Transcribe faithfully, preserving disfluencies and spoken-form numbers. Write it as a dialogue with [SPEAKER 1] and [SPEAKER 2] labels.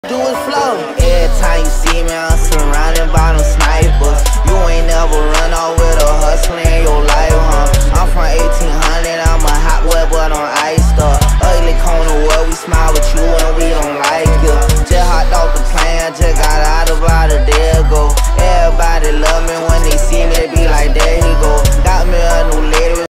[SPEAKER 1] Do it flow. Every time you see me, I'm surrounded by them snipers. You ain't never run off with a hustler in your life, huh? I'm from eighteen hundred, I'm a hot boy, but on ice stuff. Ugly corner where we smile with you and we don't